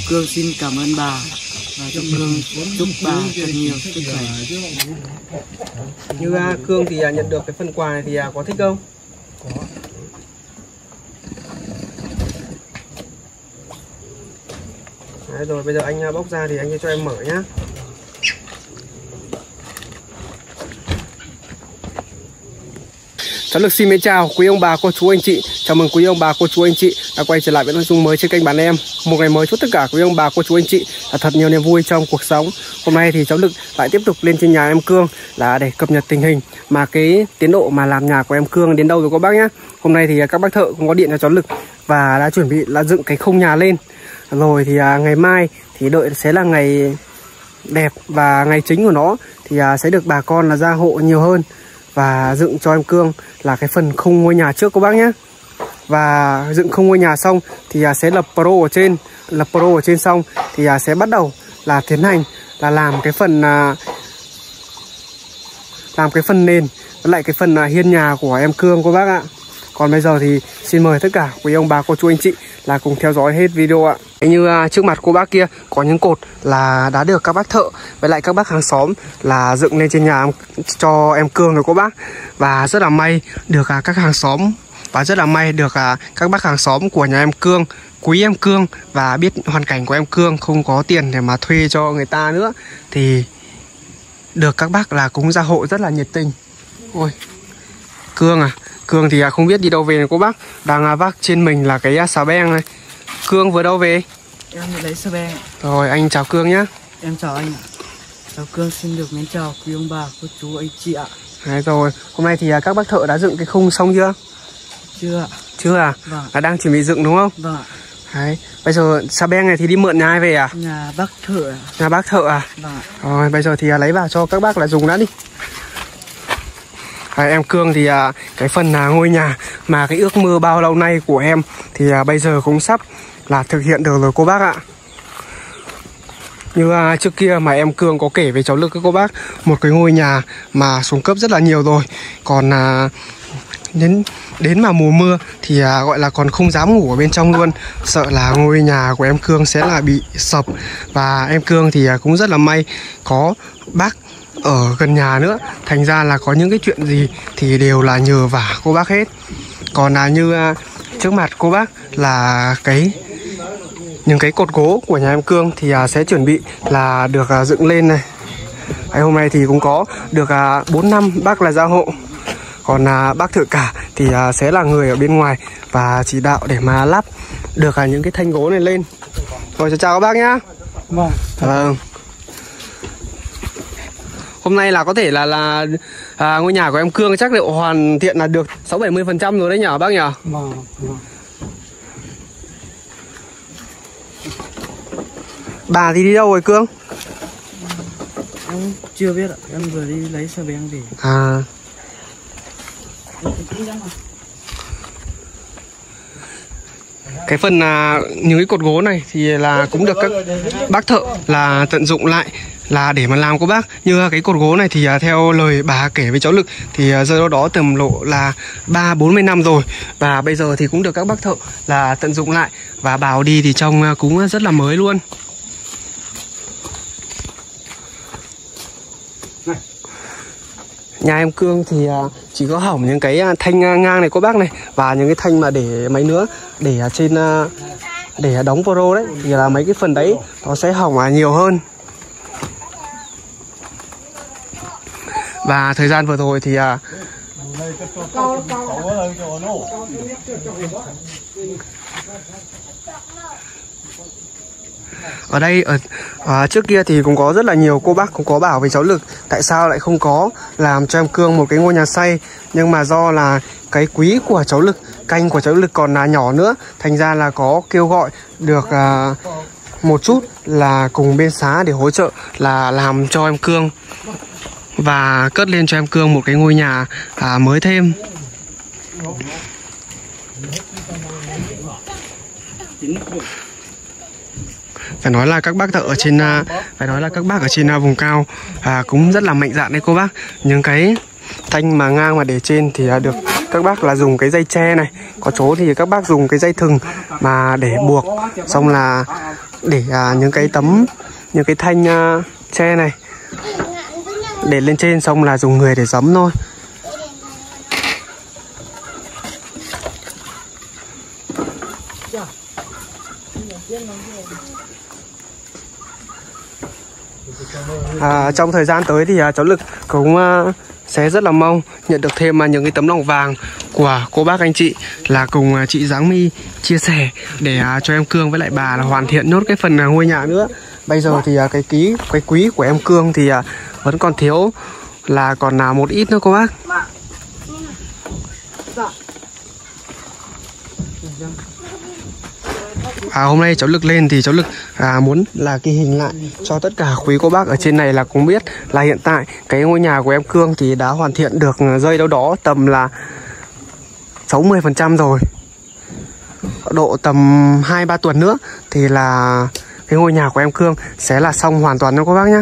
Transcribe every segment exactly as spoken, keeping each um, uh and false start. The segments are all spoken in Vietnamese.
Cương xin cảm ơn bà và chúc Cương chúc bà thật nhiều sức khỏe. Như uh, Cương thì uh, nhận được cái phần quà này thì uh, có thích không? Có. Đấy, rồi bây giờ anh uh, bóc ra thì anh cho em mở nhá. Cháu Lực xin mến chào quý ông bà, cô chú, anh chị. Chào mừng quý ông bà, cô chú, anh chị đã quay trở lại với nội dung mới trên kênh Bạn Em. Một ngày mới chúc tất cả quý ông bà, cô chú, anh chị là thật nhiều niềm vui trong cuộc sống. Hôm nay thì cháu Lực lại tiếp tục lên trên nhà em Cương là để cập nhật tình hình mà cái tiến độ mà làm nhà của em Cương đến đâu rồi các bác nhé. Hôm nay thì các bác thợ cũng có điện cho cháu Lực và đã chuẩn bị là dựng cái khung nhà lên. Rồi thì ngày mai thì đợi sẽ là ngày đẹp và ngày chính của nó thì sẽ được bà con là gia hộ nhiều hơn và dựng cho em Cương là cái phần khung ngôi nhà trước các bác nhé. Và dựng khung ngôi nhà xong thì sẽ lập pro ở trên, lập pro ở trên xong thì sẽ bắt đầu là tiến hành là làm cái phần làm cái phần nền với lại cái phần hiên nhà của em Cương các bác ạ. Còn bây giờ thì xin mời tất cả quý ông bà, cô chú, anh chị là cùng theo dõi hết video ạ. Như uh, trước mặt cô bác kia có những cột là đã được các bác thợ với lại các bác hàng xóm là dựng lên trên nhà cho em Cương rồi cô bác. Và rất là may được uh, các hàng xóm và rất là may được uh, các bác hàng xóm của nhà em Cương quý em Cương và biết hoàn cảnh của em Cương không có tiền để mà thuê cho người ta nữa thì được các bác là cũng gia hộ rất là nhiệt tình. Ôi Cương à, Cương thì không biết đi đâu về này cô bác. Đang vác trên mình là cái xà beng này. Cương vừa đâu về? Em vừa lấy xà beng. Rồi anh chào Cương nhá. Em chào anh ạ. Cháu Cương xin được mến chào quý ông bà, cô chú, anh chị ạ. Đấy rồi, hôm nay thì các bác thợ đã dựng cái khung xong chưa? Chưa ạ. Chưa à? Vâng. Là đang chuẩn bị dựng đúng không? Vâng ạ. Đấy, bây giờ xà beng này thì đi mượn nhà ai về à? Nhà bác thợ. Nhà bác thợ à? Vâng ạ. Rồi, bây giờ thì lấy vào cho các bác là dùng đã đi. À, em Cương thì à, cái phần à, ngôi nhà mà cái ước mơ bao lâu nay của em thì à, bây giờ cũng sắp là thực hiện được rồi cô bác ạ. Như à, trước kia mà em Cương có kể với cháu Lực các cô bác, một cái ngôi nhà mà xuống cấp rất là nhiều rồi. Còn à, đến đến mà mùa mưa thì à, gọi là còn không dám ngủ ở bên trong luôn, sợ là ngôi nhà của em Cương sẽ là bị sập. Và em Cương thì à, cũng rất là may có bác ở gần nhà nữa, thành ra là có những cái chuyện gì thì đều là nhờ vả cô bác hết. Còn là như uh, trước mặt cô bác là cái những cái cột gỗ của nhà em Cương thì uh, sẽ chuẩn bị là được uh, dựng lên này. Đấy, hôm nay thì cũng có được bốn uh, năm bác là gia hộ. Còn uh, bác thợ cả thì uh, sẽ là người ở bên ngoài và chỉ đạo để mà lắp được uh, những cái thanh gỗ này lên. Rồi chào các bác nhá. Vâng. Vâng. Hôm nay là có thể là là à, ngôi nhà của em Cương chắc liệu hoàn thiện là được sáu bảy mươi phần trăm rồi đấy nhở bác nhở? Vâng, vâng. Bà thì đi đâu rồi Cương? Em chưa biết ạ, em vừa đi lấy xà beng về. À. Cái phần à, những cái cột gỗ này thì là cũng được các bác thợ là tận dụng lại là để mà làm cô bác. Như cái cột gỗ này thì à, theo lời bà kể với cháu Lực thì à, rơi đâu đó tầm lộ là ba bốn mươi năm rồi. Và bây giờ thì cũng được các bác thợ là tận dụng lại và bảo đi thì trông à, cũng rất là mới luôn. Nhà em Cương thì chỉ có hỏng những cái thanh ngang này cô bác này, và những cái thanh mà để mấy nữa để trên để đóng pro đấy thì là mấy cái phần đấy nó sẽ hỏng nhiều hơn. Và thời gian vừa rồi thì ở đây ở, ở trước kia thì cũng có rất là nhiều cô bác cũng có bảo với cháu Lực tại sao lại không có làm cho em Cương một cái ngôi nhà xây, nhưng mà do là cái quý của cháu Lực, canh của cháu Lực còn là nhỏ nữa, thành ra là có kêu gọi được uh, một chút là cùng bên xá để hỗ trợ là làm cho em Cương và cất lên cho em Cương một cái ngôi nhà uh, mới thêm. Phải nói là các bác thợ ở trên phải nói là các bác ở trên vùng cao à, cũng rất là mạnh dạn đấy cô bác. Những cái thanh mà ngang mà để trên thì được các bác là dùng cái dây tre này, có chỗ thì các bác dùng cái dây thừng mà để buộc, xong là để à, những cái tấm những cái thanh uh, tre này để lên trên, xong là dùng người để giấm thôi. À, trong thời gian tới thì à, cháu Lực cũng à, sẽ rất là mong nhận được thêm à, những cái tấm lòng vàng của cô bác anh chị là cùng à, chị Giáng My chia sẻ để à, cho em Cương với lại bà là hoàn thiện nốt cái phần à, ngôi nhà nữa. Bây giờ thì à, cái ký cái quý của em Cương thì à, vẫn còn thiếu là còn là một ít nữa cô bác. À, hôm nay cháu Lực lên thì cháu Lực à, muốn là ghi hình lại cho tất cả quý cô bác ở trên này là cũng biết là hiện tại cái ngôi nhà của em Cương thì đã hoàn thiện được rơi đâu đó tầm là sáu mươi phần trăm rồi. Độ tầm hai ba tuần nữa thì là cái ngôi nhà của em Cương sẽ là xong hoàn toàn nha cô bác nhá.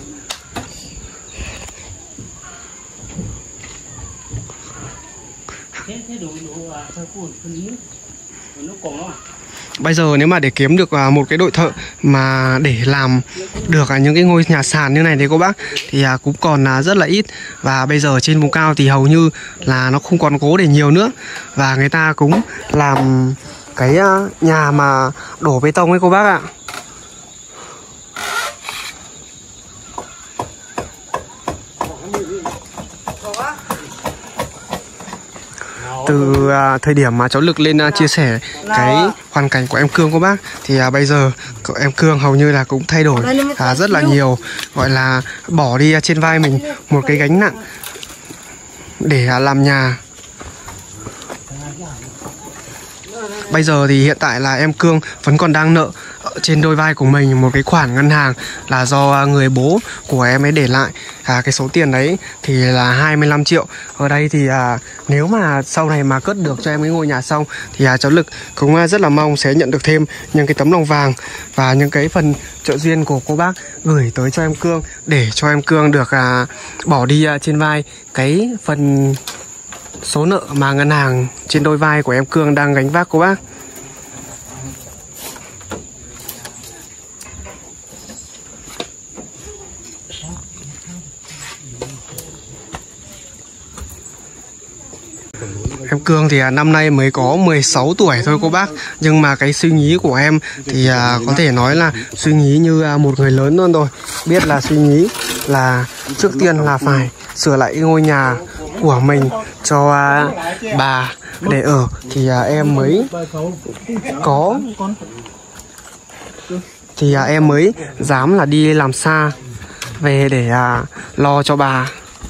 Bây giờ nếu mà để kiếm được một cái đội thợ mà để làm được những cái ngôi nhà sàn như này thì cô bác thì cũng còn rất là ít. Và bây giờ trên vùng cao thì hầu như là nó không còn cố để nhiều nữa. Và người ta cũng làm cái nhà mà đổ bê tông ấy cô bác ạ. Từ à, thời điểm mà cháu Lực lên à, chia sẻ cái hoàn cảnh của em Cương cô bác thì à, bây giờ em Cương hầu như là cũng thay đổi à, rất là nhiều, gọi là bỏ đi à, trên vai mình một cái gánh nặng để à, làm nhà. Bây giờ thì hiện tại là em Cương vẫn còn đang nợ trên đôi vai của mình một cái khoản ngân hàng là do người bố của em ấy để lại. À, cái số tiền đấy thì là hai mươi lăm triệu. Ở đây thì à, nếu mà sau này mà cất được cho em cái ngôi nhà xong thì à, cháu Lực cũng rất là mong sẽ nhận được thêm những cái tấm lòng vàng và những cái phần trợ duyên của cô bác gửi tới cho em Cương để cho em Cương được à, bỏ đi à, trên vai cái phần số nợ mà ngân hàng trên đôi vai của em Cương đang gánh vác cô bác. Em Cương thì năm nay mới có mười sáu tuổi thôi cô bác. Nhưng mà cái suy nghĩ của em thì à, có thể nói là suy nghĩ như à, một người lớn luôn rồi. Biết là suy nghĩ là trước tiên là phải sửa lại ngôi nhà của mình cho à, bà để ở thì à, em mới có thì à, em mới dám là đi làm xa về để à, lo cho bà.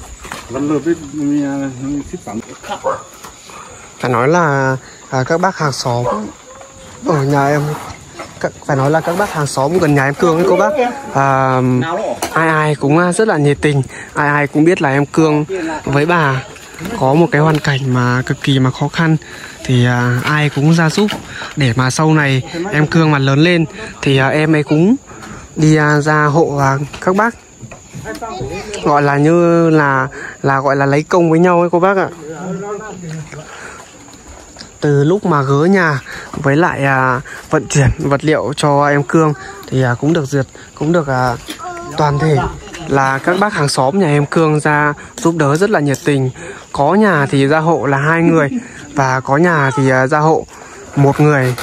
Phải nói là à, các bác hàng xóm ở nhà em, các, phải nói là các bác hàng xóm gần nhà em Cương ấy cô bác, à, ai ai cũng rất là nhiệt tình, ai ai cũng biết là em Cương với bà có một cái hoàn cảnh mà cực kỳ mà khó khăn thì à, ai cũng ra giúp để mà sau này em Cương mà lớn lên thì à, em ấy cũng đi à, ra hộ à, các bác, gọi là như là là gọi là lấy công với nhau ấy cô bác ạ. Từ lúc mà gỡ nhà với lại à, vận chuyển vật liệu cho em Cương thì à, cũng được duyệt, cũng được à, toàn thể là các bác hàng xóm nhà em Cương ra giúp đỡ rất là nhiệt tình. Có nhà thì ra hộ là hai người và có nhà thì à, ra hộ một người.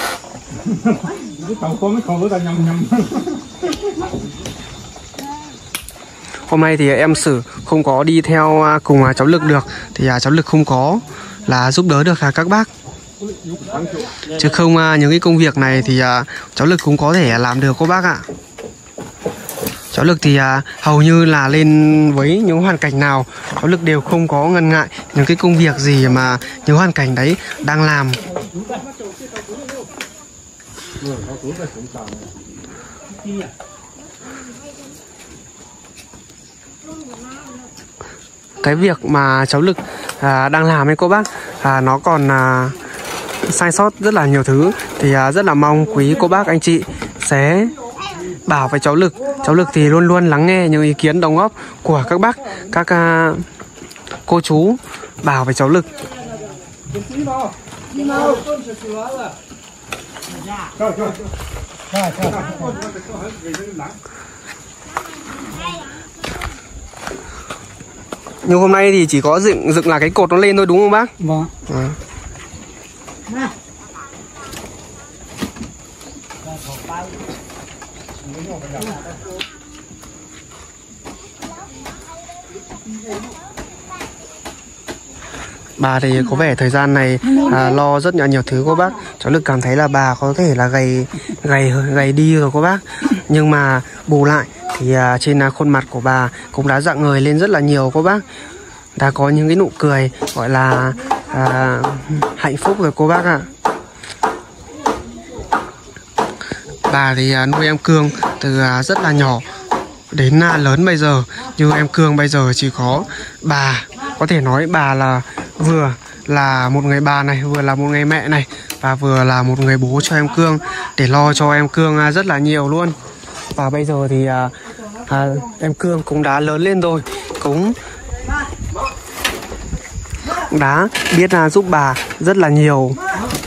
Hôm nay thì em Sử không có đi theo cùng cháu Lực được thì à, cháu Lực không có là giúp đỡ được à, các bác. Chứ không à, những cái công việc này thì à, cháu Lực cũng có thể làm được cô bác ạ. Cháu Lực thì à, hầu như là lên với những hoàn cảnh nào cháu Lực đều không có ngần ngại những cái công việc gì mà những hoàn cảnh đấy đang làm. Cái việc mà cháu Lực à, đang làm ấy cô bác à, nó còn à, sai sót rất là nhiều thứ thì à, rất là mong quý cô bác anh chị sẽ bảo với cháu Lực. Cháu Lực thì luôn luôn lắng nghe những ý kiến đóng góp của các bác, các à, cô chú bảo với cháu Lực. Nhưng hôm nay thì chỉ có dựng dựng là cái cột nó lên thôi đúng không bác? Vâng. À. Bà thì có vẻ thời gian này à, lo rất là nhiều thứ cô bác. Cháu Lực cảm thấy là bà có thể là gầy gầy gầy đi rồi cô bác. Nhưng mà bù lại thì à, trên à, khuôn mặt của bà cũng đã rạng ngời lên rất là nhiều cô bác. Đã có những cái nụ cười gọi là à, hạnh phúc rồi cô bác ạ. Bà thì à, nuôi em Cương từ à, rất là nhỏ đến à, lớn bây giờ. Nhưng em Cương bây giờ chỉ có bà. Có thể nói bà là vừa là một người bà này, vừa là một người mẹ này, và vừa là một người bố cho em Cương, để lo cho em Cương à, rất là nhiều luôn. Và bây giờ thì à, à, em Cương cũng đã lớn lên rồi, cũng đã biết là giúp bà rất là nhiều.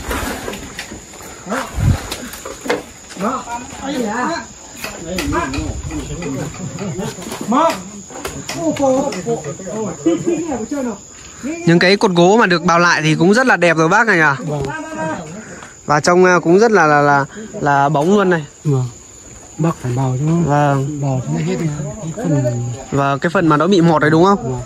Những cái cột gỗ mà được bào lại thì cũng rất là đẹp rồi bác này à. Và trông cũng rất là là là, là bóng luôn này. Bác phải bào cho nó. Vâng. Bào cho nó hết cái phần. Và cái phần mà nó bị mọt đấy đúng không?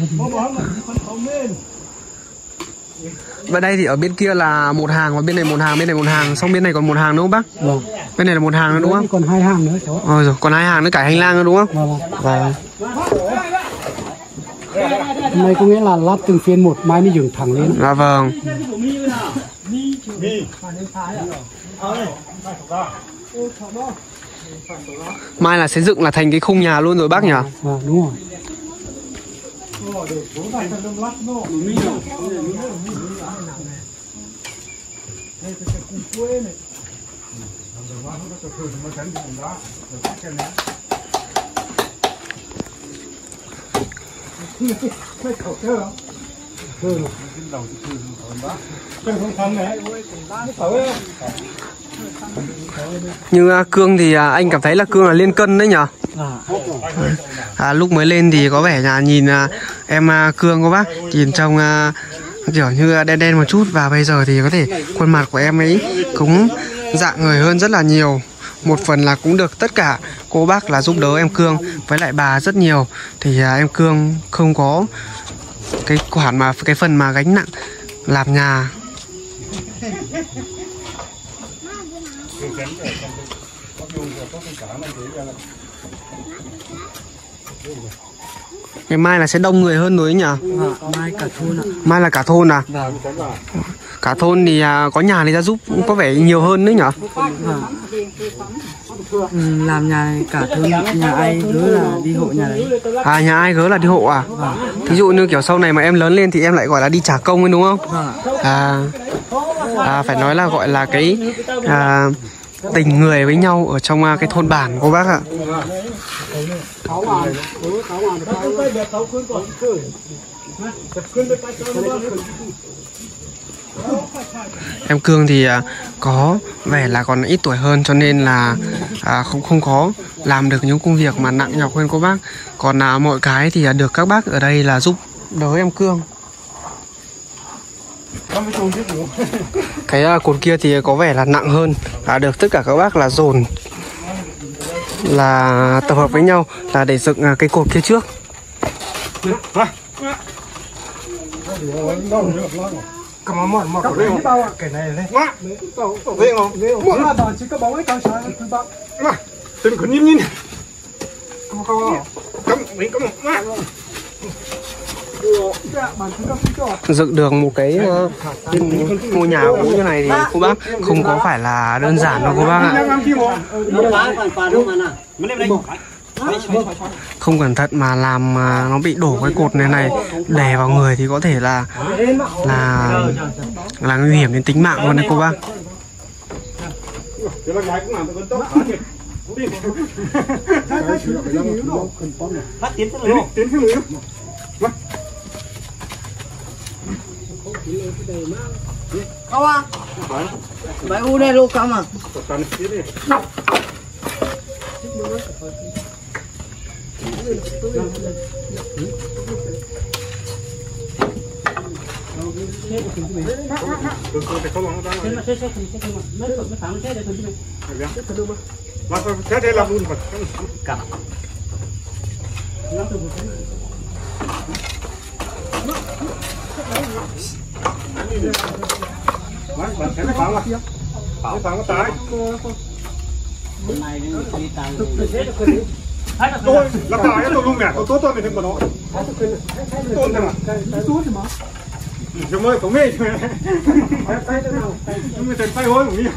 Và đây thì ở bên kia là một hàng, và bên này một hàng, bên này một hàng, xong bên này còn một hàng đúng không bác? Vâng. Bên này là một hàng nữa đúng không? Còn hai hàng nữa cháu. Rồi rồi, còn hai hàng nữa cả hành lang nữa đúng không? Vâng. Vâng. Hôm nay có nghĩa là lát từng phiên một, mai mới dựng thẳng lên. Dạ vâng. Mai là sẽ dựng là thành cái khung nhà luôn rồi bác nhỉ? Vâng, đúng rồi. Như uh, Cương thì uh, anh cảm thấy là Cương là lên cân đấy nhỉ? À, lúc mới lên thì có vẻ là nhìn uh, em uh, Cương cô bác, nhìn trông uh, kiểu như đen đen một chút, và bây giờ thì có thể khuôn mặt của em ấy cũng rạng người hơn rất là nhiều. Một phần là cũng được tất cả cô bác là giúp đỡ em Cương với lại bà rất nhiều, thì uh, em Cương không có cái khoản mà cái phần mà gánh nặng làm nhà. Ngày mai là sẽ đông người hơn rồi ấy nhỉ? À, mai cả thôn ạ. Mai là cả thôn à? Vâng. Cả thôn thì à, có nhà thì ra giúp có vẻ nhiều hơn đấy nhỉ? Vâng. Ừ, làm nhà này cả thôn, nhà ai gỡ là đi hộ nhà đấy. À, nhà ai gỡ là đi hộ à? Vâng. Thí dụ như kiểu sau này mà em lớn lên thì em lại gọi là đi trả công ấy đúng không? Vâng. À, à phải nói là gọi là cái à, tình người với nhau ở trong à, cái thôn bản cô bác ạ. Em Cương thì à, có vẻ là còn ít tuổi hơn, cho nên là à, không không có làm được những công việc mà nặng nhọc hơn cô bác. Còn à, mọi cái thì à, được các bác ở đây là giúp đỡ em Cương. Cái à, cột kia thì có vẻ là nặng hơn, à, được tất cả các bác là dồn là tập hợp với nhau là để dựng à, cái cột kia trước. Cầm một một một cái bao cái này này. Quá. Tổ tổ về không? Một là đòn chỉ có bóng ấy cao sáng thứ ba. Mà, từng con nhìn nhìn. Không không. Cầm, mình cầm. Dựng được một cái uh, ngôi nhà cũ như này thì cô bác không có phải là đơn giản đâu cô bác ạ. Không cẩn thận mà làm mà nó bị đổ cái cột này này đè vào người thì có thể là là là nguy hiểm đến tính mạng luôn đấy cô bác. Phát tiến tiến tiến Không à? Mấy u này luôn không à? Tàn xí đi. Mà thế đây là luôn mà cặp. Bạn thấy cái phẳng không? Cái phẳng có tái. Tôi là tái tôi luôn nè, tôi tốt tôi mình thêm một nó. Tốt thôi mà. Tốt mà. Chúng mới có mê chứ. Chúng mới tên tay hối cũng nhiều.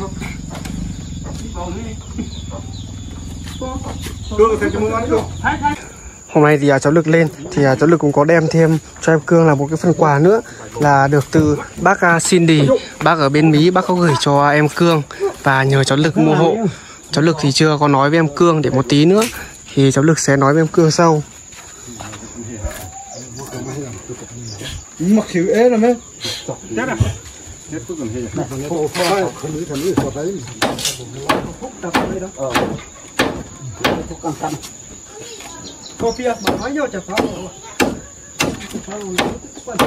Cương thì chúng mới ăn được. Hôm nay thì à, cháu Lực lên thì à, cháu Lực cũng có đem thêm cho em Cương là một cái phần quà nữa là được từ bác uh, Cindy, bác ở bên Mỹ, bác có gửi cho em Cương và nhờ cháu Lực mua hộ. Cháu Lực thì chưa có nói với em Cương, để một tí nữa thì cháu Lực sẽ nói với em Cương sau. Mặc chữ ế là mấy Chết à? Chết phức còn hề. Thần nữ thần nữ có thấy phúc tập ở đây đó. Ờ. Phúc cam cam. Cô phía mà nói nhau chả phá rồi. Phá rồi nó cũng quan.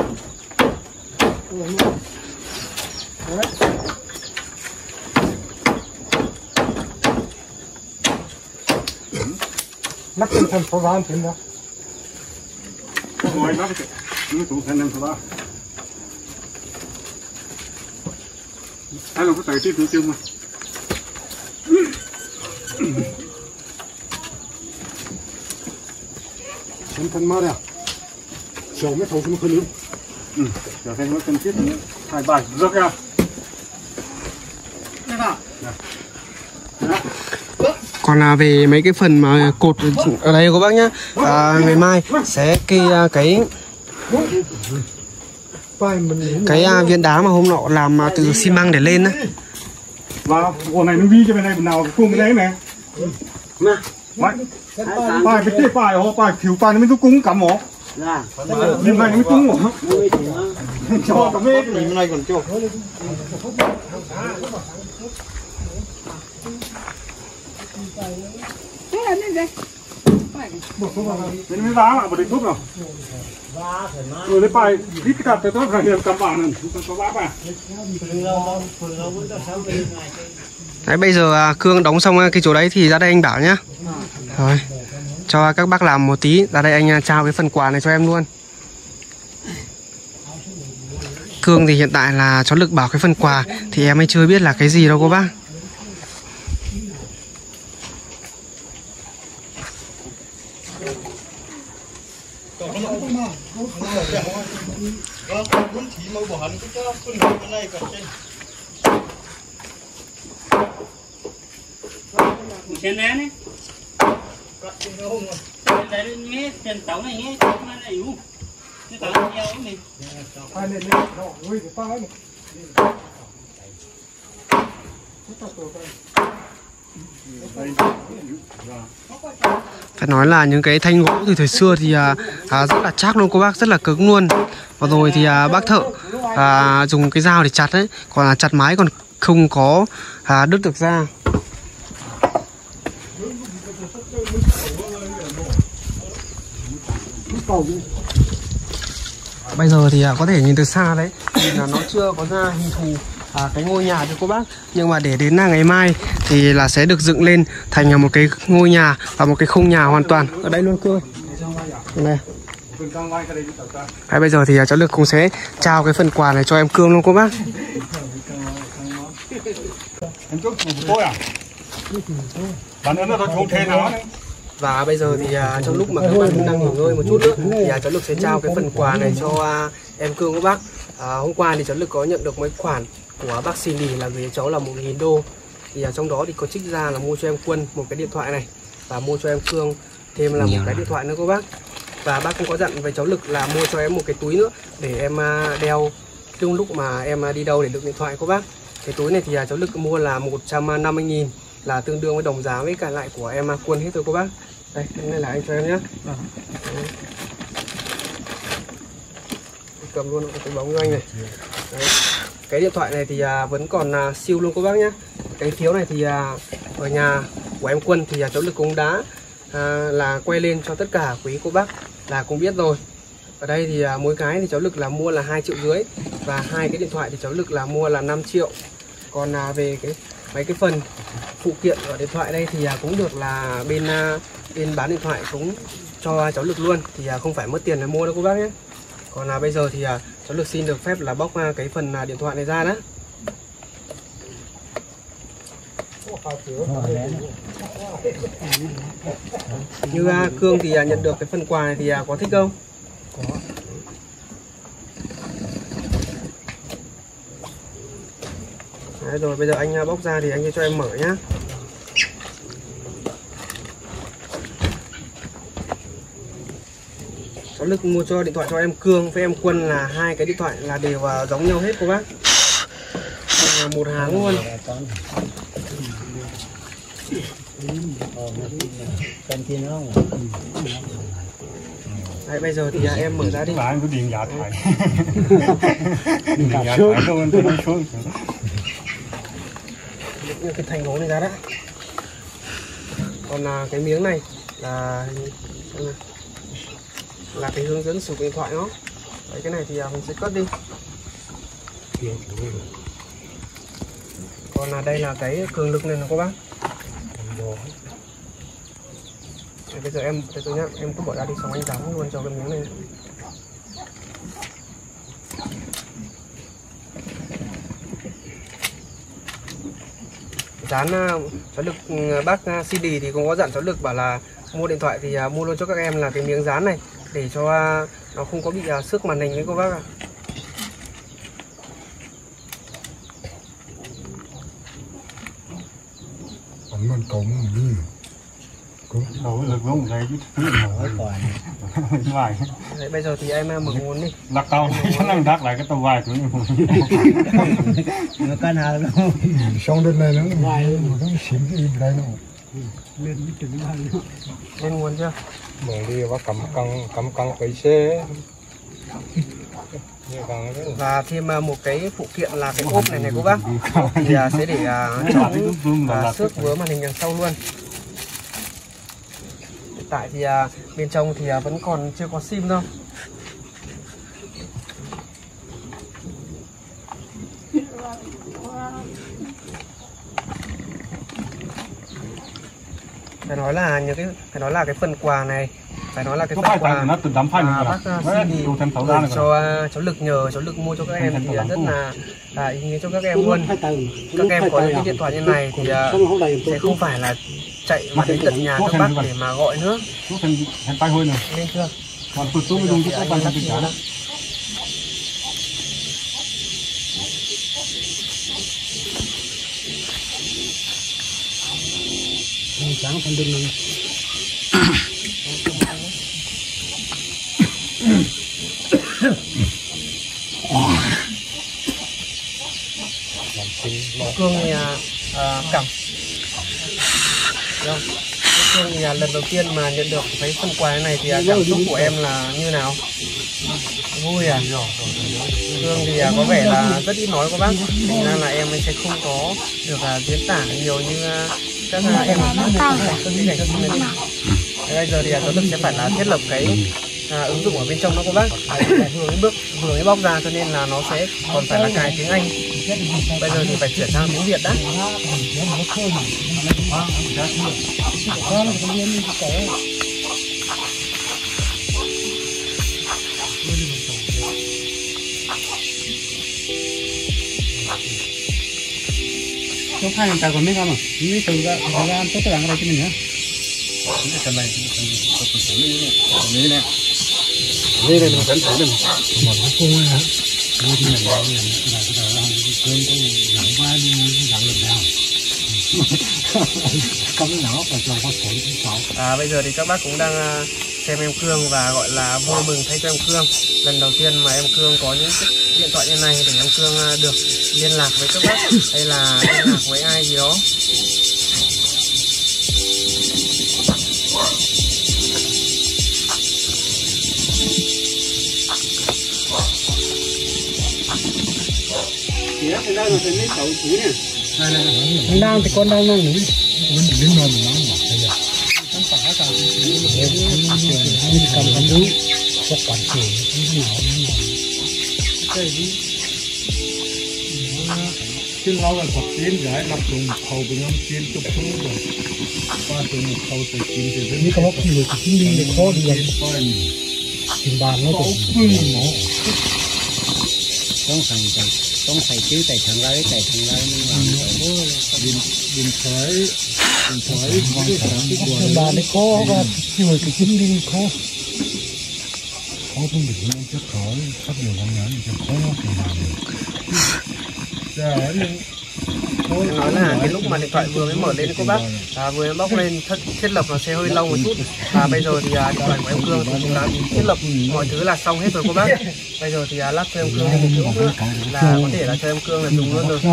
Đấy. Nắp trên thân phá ván trên đó. Ngồi nắp cái. Nó tụ thành năm phá. Ai là có tài tiếp chưa mà. Thân thân mà nè. Chiều mới thấu xuống khơi nước. Ừ, trở thành nó cần thiết hai bài rớt ra. Còn là về mấy cái phần mà cột ở đây các bác nhá, à, ngày mai sẽ cái cái cái uh, viên đá mà hôm nọ làm uh, từ xi măng để lên á. Và con này nó vi cho bên này nào cùng cái đấy này. Nè. Bài bài cái tê bài họ bài thiếu bài nó mới giúp cúng cắm họ. Dạ. Nhưng này nó mới cúng họ. Cho cả mê cái này còn cho. Thế là nên đây. Nên mới vá mà một định thuốc nào. Rồi lấy bài ít cái cặp tôi phải hiểu cầm bản này, có vá vào. Đấy, bây giờ Cương đóng xong cái chỗ đấy thì ra đây anh bảo nhá. Rồi, cho các bác làm một tí, ra đây anh trao cái phần quà này cho em luôn. Cương thì hiện tại là cháu Lực bảo cái phần quà thì em ấy chưa biết là cái gì đâu cô bác. Trên này này. Trên này nghe trên tàu này nghe tàu này này u. Cái tàu này nhiều này. Hai lên lên, nó nguy cái phá này. Phải nói là những cái thanh gỗ từ thời xưa thì à, à, rất là chắc luôn cô bác, rất là cứng luôn. Và rồi thì à, bác thợ à, dùng cái dao để chặt đấy, còn là chặt mái còn không có à, đứt được ra. Bây giờ thì à, có thể nhìn từ xa đấy thì là nó chưa có ra hình thù à, cái ngôi nhà cho cô bác, nhưng mà để đến là ngày mai thì là sẽ được dựng lên thành một cái ngôi nhà và một cái khung nhà hoàn toàn ở đây luôn Cương. Đây. Đấy, bây giờ thì cháu Lực cũng sẽ trao cái phần quà này cho em Cương luôn cô bác. Em chút của tôi à? Bạn ơi nó không thể nào. Và bây giờ thì à, trong lúc mà các bạn đang nghỉ ngơi một chút nữa thì à, cháu Lực sẽ trao cái phần quà này cho à, em Cương các bác. À, hôm qua thì cháu Lực có nhận được mấy khoản của bác Cindy là gửi cháu là một nghìn đô. Thì à, trong đó thì có trích ra là mua cho em Quân một cái điện thoại này và mua cho em Cương thêm là một cái điện thoại nữa các bác. Và bác cũng có dặn với cháu Lực là mua cho em một cái túi nữa để em à, đeo trong lúc mà em à, đi đâu để đựng điện thoại các bác. Cái túi này thì à, cháu Lực mua là một trăm năm mươi nghìn, là tương đương với đồng giá với cả lại của em à, Quân hết rồi cô bác. Đây, cái này là anh cho em nhé. À. Cầm luôn cái bóng cho anh này. Đấy. Cái điện thoại này thì à, vẫn còn à, siêu luôn cô bác nhé. Cái phiếu này thì à, ở nhà của em Quân thì à, cháu Lực cũng đã à, là quay lên cho tất cả quý cô bác là cũng biết rồi. Ở đây thì à, mỗi cái thì cháu Lực là mua là hai triệu rưỡi và hai cái điện thoại thì cháu Lực là mua là năm triệu. Còn à, về cái mấy cái phần phụ kiện ở điện thoại đây thì à, cũng được là bên à, bên bán điện thoại cũng cho cháu Lực luôn, thì à, không phải mất tiền để mua đâu cô bác nhé. Còn là bây giờ thì à, cháu Lực xin được phép là bóc à, cái phần à, điện thoại này ra đó. Như à, Cương thì à, nhận được cái phần quà này thì à, có thích không? Có. Đấy, rồi bây giờ anh à, bóc ra thì anh cho em mở nhá. Cháu Lực mua cho điện thoại cho em Cương với em Quân là hai cái điện thoại là đều uh, giống nhau hết cô bác, là một hàng luôn. Đấy, bây giờ thì uh, em mở ra đi. Là anh có điện giả thải. Điện giả thải luôn tôi nói xuống. Những cái thành gỗ này ra đó. Còn uh, cái miếng này là là cái hướng dẫn sử dụng điện thoại nó. Đấy, cái này thì mình sẽ cất đi. Còn là đây là cái cường lực này nó các bác. Đấy, bây giờ em từ từ nhá, em cứ bỏ ra đi xong anh dán luôn cho cái miếng này. Dán cháu Lực bác xê đê thì cũng có dặn cháu Lực bảo là mua điện thoại thì mua luôn cho các em là cái miếng dán này để cho nó không có bị xước màn hình đấy cô bác ạ. Mình cũng cũng đâu lực luôn đây chứ vài. Đấy, bây giờ thì em mở nguồn đi. Lạc tao nó đắt lại cái tàu vài của nó cân hàng luôn. Xong đến này nó vài nó xỉm cái im đây nó lên lên nguồn chưa? mở đi và cắm căng cắm căng cái xe. Và thêm một cái phụ kiện là cái ốp này này cô bác, thì sẽ để chống và xước vớ màn hình đằng sau luôn. Hiện tại thì bên trong thì vẫn còn chưa có sim đâu. Phải nói là những cái phải nói là cái phần quà này, phải nói là cái phần quà nó từ đám phanh à, bác xin thì cho cháu Lực, nhờ cháu Lực mua cho các em thì rất là là ý nghĩa cho các em luôn. Các em có những cái điện thoại như này thì uh, sẽ không phải là chạy mà đến tận nhà các bác để mà gọi nữa. Lên chưa? Còn tôi tôi dùng cái phần là gì đó. Sáng phần đừng này. Cương thì à, cảm Đâu. Cương thì à, lần đầu tiên mà nhận được cái phần quà này thì à, cảm xúc của em là như nào? Vui à? Cương thì à, có vẻ là rất ít nói các bác, thành ra là em sẽ không có được à, diễn tả nhiều như à, các à, em bây giờ thì à, tôi sẽ phải là thiết lập cái à, ứng dụng ở bên trong đó các bác, vừa mới bước vừa mới bóc ra cho nên là nó sẽ còn phải là cài tiếng Anh. Bây giờ thì phải chuyển sang tiếng Việt đã. Số hai người ta còn biết không à? Như từ ra từ ra tốt tất cả cái đây cho mình nhé. Cái này này đây đây mình cẩn thận đừng mà nó không hả? Mua thì là là là là cơn có nặng quá đi nặng lần nào. Không cái nào phải cho có thể cũng sao. À bây giờ thì các bác cũng đang xem em Cương và gọi là vui mừng thay cho em Cương. Lần đầu tiên mà em Cương có những điện thoại như này để em Cương được liên lạc với các bác hay là liên lạc với ai gì đó. thì á, đang là lấy tàu thú nè. Con đang thì con đang đang nghỉ. Cầm cầm đu, hoặc quản trị. Chứ lâu là Phật tiến giải lập dùng một khẩu của nhóm tiến chụp xuống rồi. Qua từ một khẩu từ chín thì đến có khi người chính đi để khó đi gần. Tiền bàn nó cũng Con thành con thầy chứ thầy thằng lấy thầy thằng lấy nó làm Điện điện thoại điện thoại tiền bàn nó khó và người cái chính đi khó. khó không được nên chất khỏi rất nhiều con nhắn thì khó nó thì làm được. Nói là cái lúc mà điện thoại vừa mới mở lên cô bác à, vừa mới bóc lên thất, thiết lập nó sẽ hơi lâu một chút, và bây giờ thì à, điện thoại của em Cương thì cũng đã thiết lập mọi thứ là xong hết rồi cô bác. Bây giờ thì à, lắp cho em Cương một chỗ nữa là có thể là cho em Cương là dùng luôn rồi.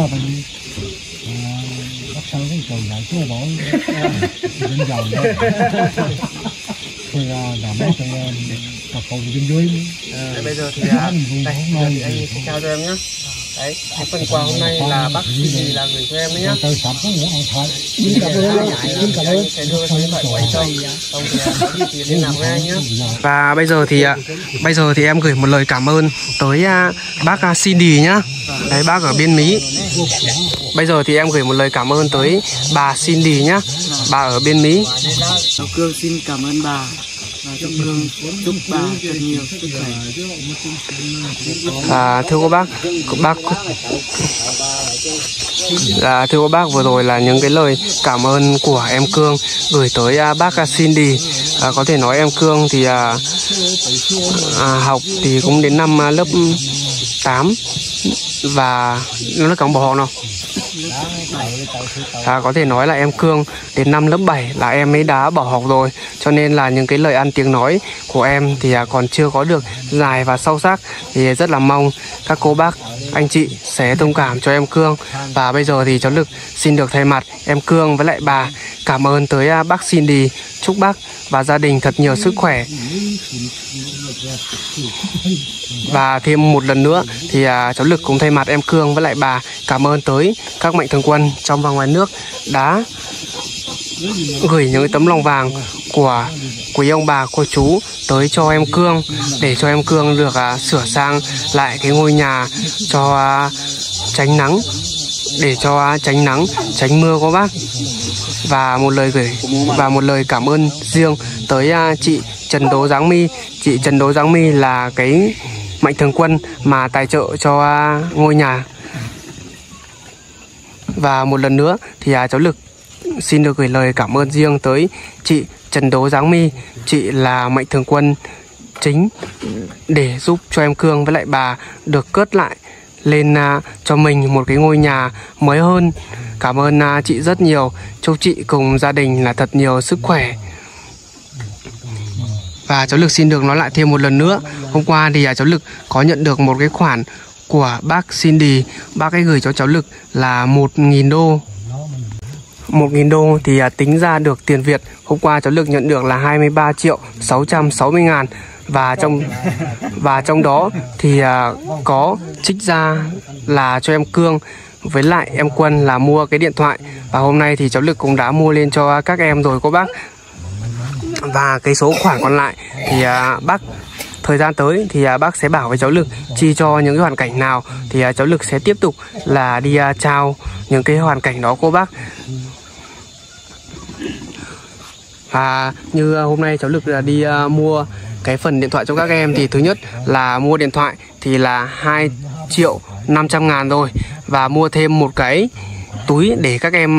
Bắt sang cái trời lại chỗ bỏ đến dầu đó thì đảm bảo cho tập phòng trên dưới. Đấy, bây giờ thì à, đây, giờ thì anh sẽ trao cho em nhé. Đấy, cái phần quà hôm nay là bác gì là gửi cho em đấy nhá. Cảm ơn, cảm ơn. Sẽ đưa số điện thoại của anh cho. Xong thì có gì thì liên lạc với anh nhá. Và bây giờ thì bây giờ thì em gửi một lời cảm ơn tới bác Cindy nhá. Đấy, bác ở bên Mỹ. Bây giờ thì em gửi một lời cảm ơn tới bà Cindy nhá. Bà ở bên Mỹ. Cháu Cương xin cảm ơn bà. Và chúc Cương chúc bà thật nhiều sức khỏe. À, thưa cô bác, cô bác à, thưa cô bác, vừa rồi là những cái lời cảm ơn của em Cương gửi tới à, bác Cindy. À, có thể nói em Cương thì à, à, học thì cũng đến năm à, lớp tám và nó là cổng bỏ học nào. À, có thể nói là em Cương đến năm lớp bảy là em ấy đã bỏ học rồi, cho nên là những cái lời ăn tiếng nói của em thì còn chưa có được dài và sâu sắc. Thì rất là mong các cô bác anh chị sẽ thông cảm cho em Cương. Và bây giờ thì cháu Lực xin được thay mặt em Cương với lại bà cảm ơn tới bác Cindy, chúc bác và gia đình thật nhiều sức khỏe. Và thêm một lần nữa thì à, cháu Lực cũng thay mặt em Cương với lại bà cảm ơn tới các mạnh thường quân trong và ngoài nước đã gửi những cái tấm lòng vàng của quý ông bà cô chú tới cho em Cương để cho em Cương được à, sửa sang lại cái ngôi nhà cho à, tránh nắng, để cho à, tránh nắng tránh mưa cô bác. Và một lời gửi và một lời cảm ơn riêng tới à, chị Trần Đỗ Giáng My. Chị Trần Đỗ Giáng My là cái mạnh thường quân mà tài trợ cho à, ngôi nhà. Và một lần nữa thì à, cháu Lực xin được gửi lời cảm ơn riêng tới chị Trần Đỗ Giáng My. Chị là mạnh thường quân chính để giúp cho em Cương với lại bà được cất lại lên uh, cho mình một cái ngôi nhà mới hơn. Cảm ơn uh, chị rất nhiều. Chúc chị cùng gia đình là thật nhiều sức khỏe. Và cháu Lực xin được nói lại thêm một lần nữa. Hôm qua thì uh, cháu Lực có nhận được một cái khoản của bác Cindy. Bác ấy gửi cho cháu Lực là một nghìn đô. một nghìn đô thì uh, tính ra được tiền Việt hôm qua cháu Lực nhận được là hai mươi ba triệu sáu trăm sáu mươi ngàn. Và trong và trong đó thì uh, có trích ra là cho em Cương với lại em Quân là mua cái điện thoại. Và hôm nay thì cháu Lực cũng đã mua lên cho các em rồi cô bác. Và cái số khoản còn lại thì uh, bác thời gian tới thì uh, bác sẽ bảo với cháu Lực chi cho những cái hoàn cảnh nào thì uh, cháu Lực sẽ tiếp tục là đi uh, trao những cái hoàn cảnh đó cô bác. Và như uh, hôm nay cháu Lực là đi uh, mua cái phần điện thoại cho các em thì thứ nhất là mua điện thoại thì là hai triệu năm trăm ngàn rồi. Và mua thêm một cái túi để các em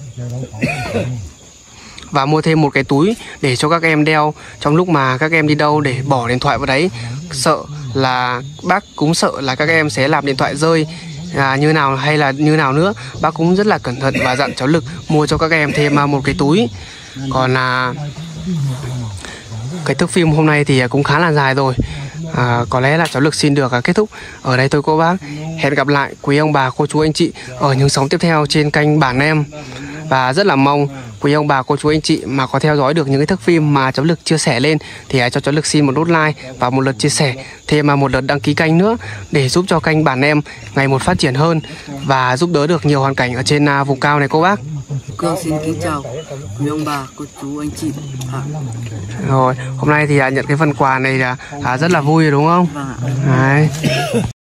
và mua thêm một cái túi để cho các em đeo trong lúc mà các em đi đâu để bỏ điện thoại vào đấy. Sợ là bác cũng sợ là các em sẽ làm điện thoại rơi à, như nào hay là như nào nữa. Bác cũng rất là cẩn thận và dặn cháu Lực mua cho các em thêm một cái túi. Còn là cái thước phim hôm nay thì cũng khá là dài rồi. À, có lẽ là cháu Lực xin được kết thúc ở đây thôi cô bác. Hẹn gặp lại quý ông bà cô chú anh chị ở những sóng tiếp theo trên kênh Bản Em. Và rất là mong quý quý ông bà cô chú anh chị mà có theo dõi được những cái thước phim mà cháu Lực chia sẻ lên thì hãy cho cháu Lực xin một nút like và một lượt chia sẻ, thêm mà một lượt đăng ký kênh nữa để giúp cho kênh bản em ngày một phát triển hơn và giúp đỡ được nhiều hoàn cảnh ở trên uh, vùng cao này cô bác. Cương xin kính chào quý ông bà, cô chú, anh chị. À. Rồi, hôm nay thì uh, nhận cái phần quà này là uh, rất là vui rồi đúng không? Vâng ạ. Đấy.